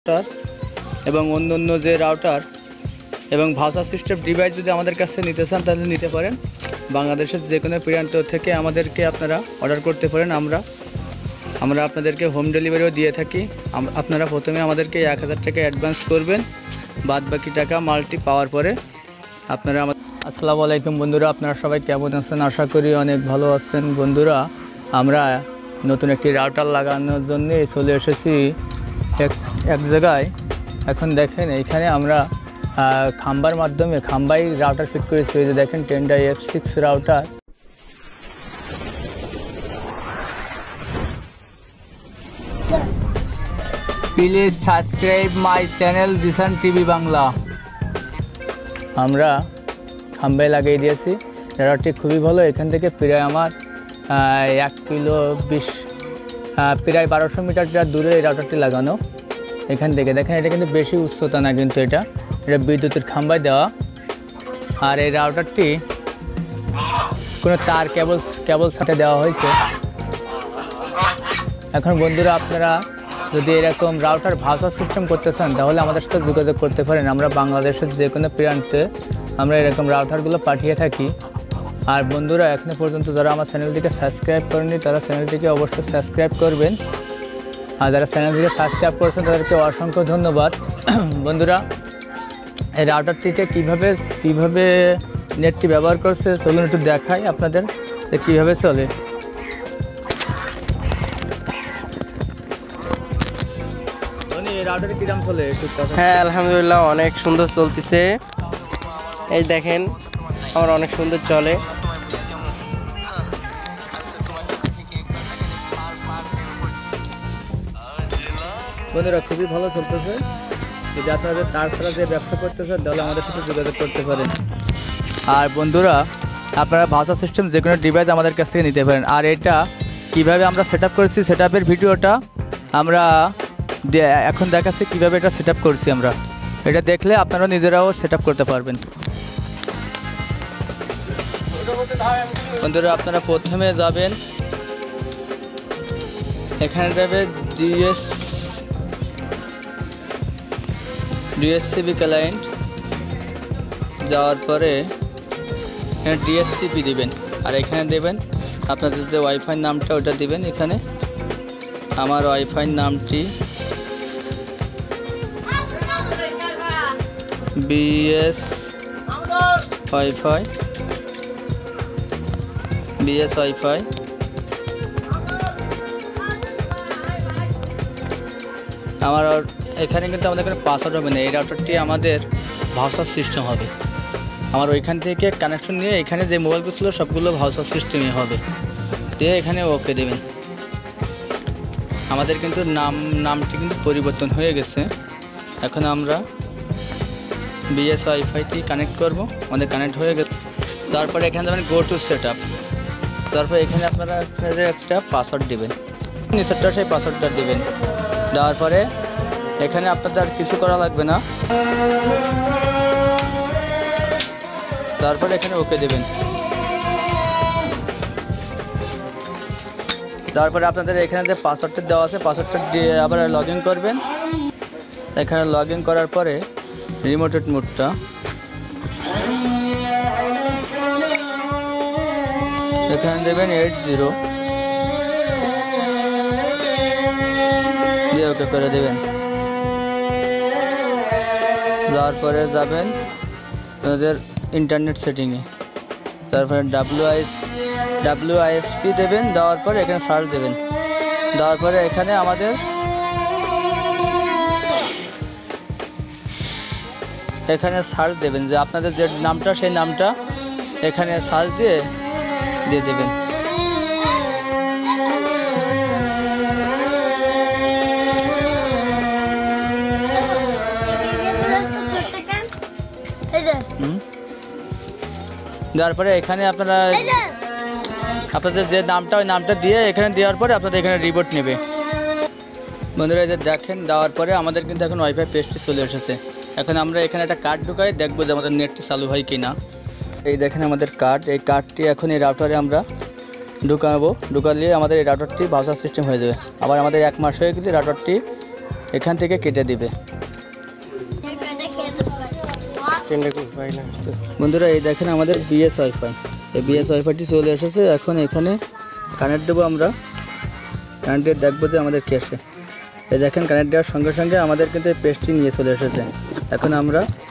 Router এবং অন্য যে রাউটার এবং ভাষা সিস্টেম ডিভাইস যদি আমাদের কাছে নিতে চান তাহলে নিতে পারেন। বাংলাদেশের যে কোনো প্রান্ত থেকে আমাদেরকে আপনারা অর্ডার করতে পারেন। আমরা আপনাদেরকে হোম ডেলিভারিও দিয়ে থাকি। আপনারা প্রথমে আমাদেরকে 1000 টাকা অ্যাডভান্স করবেন, বাদ বাকি টাকা মালটি পাওয়ার পরে আপনারা আসসালামু আলাইকুম বন্ধুরা, আপনারা সবাই কেমন আছেন? আশা করি অনেক ভালো আছেন। বন্ধুরা, আমরা নতুন একটি রাউটার লাগানোর জন্য চলে এসেছি এক জায়গায়। এখন দেখেন এইখানে আমরা খাম্বার মাধ্যমে খাম্বাই রাউটার ফিট করেছি। এই যে দেখেন Tenda F6 router. Please subscribe my channel Jisan TV Bangla. আমরা খাম্বাই লাগিয়ে দিয়েছি। রাউটারটি খুবই ভালো। এখান থেকে প্রায় আমার 1 কিলো 20 প্রায় 1200 মিটার দূরে এই রাউটারটি লাগানো। এখান থেকে দেখেন এটা কিন্তু বেশি উচ্চতা না, কিন্তু এটা বিদ্যুতের খাম্বায় দেওয়া। আর এই রাউটারটি কোনো তার কেবল সাথে দেওয়া হয়েছে। এখন বন্ধুরা, আপনারা যদি এরকম রাউটার ভাষা সিস্টেম করতে চান তাহলে আমাদের সাথে যোগাযোগ করতে পারেন। আমরা বাংলাদেশের যে কোনো প্রান্তে আমরা এরকম রাউটারগুলো পাঠিয়ে থাকি। আর বন্ধুরা, এখনো পর্যন্ত যারা আমার চ্যানেলটিকে সাবস্ক্রাইব করেনি তারা চ্যানেলটিকে অবশ্যই সাবস্ক্রাইব করবেন। আর যারা চ্যানেলটিকে সাবস্ক্রাইব করেছেন তাদেরকে অসংখ্য ধন্যবাদ। বন্ধুরা, এই রাউটারটিতে কীভাবে নেটটি ব্যবহার করছে চলুন একটু দেখাই আপনাদের যে কীভাবে চলে। এই রাউটারে কী দাম চলে? হ্যাঁ, আলহামদুলিল্লাহ অনেক সুন্দর চলতেছে। এই দেখেন আমার অনেক সুন্দর চলে। বন্ধুরা, খুবই ভালো চলতেছে। যদি আপনাদের তার ছাড়া যে ব্যবসা করতে চান তাহলে আমাদের সাথে যোগাযোগ করতে পারেন। আর বন্ধুরা, আপনারা ভাষা সিস্টেম যে কোনো ডিভাইস আমাদের কাছ থেকে নিতে পারেন। আর এটা কিভাবে আমরা সেট আপ করেছি, সেট আপের ভিডিওটা আমরা এখন দেখাচ্ছি কীভাবে এটা সেট আপ করছি। আমরা এটা দেখলে আপনারা নিজেরাও সেট আপ করতে পারবেন। বন্ধুরা, আপনারা প্রথমে যাবেন, এখানে যাবে ডিএসসিপি ক্লায়েন্ট। যাওয়ার পরে এখানে ডিএসসিপি দিবেন। আর এখানে দেবেন আপনাদের যে ওয়াইফাই নামটা ওটা দিবেন। এখানে আমার ওয়াইফাই নামটি বিএস ওয়াইফাই। আমার এখানে কিন্তু আমাদের এখানে পাসওয়ার্ড হবে না। এই রাউটারটি আমাদের ভাষার সিস্টেম হবে। আমার ওইখান থেকে কানেকশন নিয়ে এখানে যে মোবাইলগুলো ছিল সবগুলো ভাষার সিস্টেমই হবে। দিয়ে এখানে ওকে দেবেন। আমাদের কিন্তু নামটি কিন্তু পরিবর্তন হয়ে গেছে। এখন আমরা বিএস ওয়াইফাইটি কানেক্ট করব। আমাদের কানেক্ট হয়ে গেছে। তারপরে এখানে যাবেন গো টু সেট আপ। তারপর এখানে আপনারা একটা পাসওয়ার্ড দেবেন, নিচেরটা সেই পাসওয়ার্ডটা দেবেন। দেওয়ার পরে এখানে আপনাদের আর কিছু করা লাগবে না। তারপরে এখানে ওকে দেবেন। তারপরে আপনাদের এখানে যে পাসওয়ার্ডটা দেওয়া আছে পাসওয়ার্ডটা দিয়ে আবার লগ ইন করবেন। এখানে লগ ইন করার পরে রিমোটেড মোডটা এখানে দেবেন 80 দিয়ে ওকে করে দেবেন। যাওয়ার পরে যাবেন আপনাদের ইন্টারনেট সেটিংয়ে। তারপরে WISP দেবেন। দেওয়ার পরে এখানে সার্চ দেবেন। দেওয়ার পরে এখানে আমাদের এখানে সার্চ দেবেন যে আপনাদের যে নামটা সেই নামটা এখানে সার্চ দিয়ে দেবেন। দেওয়ার পরে এখানে আপনাদের যে নামটা ওই নামটা দিয়ে এখানে দেওয়ার পরে আপনাদের এখানে রিবোট নেবে। বন্ধুরা, এদের দেখেন দেওয়ার পরে আমাদের কিন্তু এখন ওয়াইফাই পেজটি চলে এসেছে। এখন আমরা এখানে একটা কার্ড ঢুকাই দেখবো যে আমাদের নেটটি চালু হয় কি না। এই দেখেন আমাদের কার্ড। এই কার্ডটি এখন এই রাউটারে আমরা ঢুকাবো। ঢুকালে আমাদের এই রাউটারটি ভাষা সিস্টেম হয়ে যাবে। আবার আমাদের 1 মাস হয়ে গেলে রাউটারটি এখান থেকে কেটে দিবে। বন্ধুরা এই দেখেন আমাদের বিএস ওয়াইফাই, এই বিএস ওয়াইফাইটি চলে এসেছে। এখন এখানে কানেক্ট দেবো আমরা, কানেক্ট দিয়ে দেখবো যে আমাদের কি আসে। এই দেখেন কানেক্ট দেওয়ার সঙ্গে সঙ্গে আমাদের কিন্তু এই পেজটি নিয়ে চলে এসেছে। এখন আমরা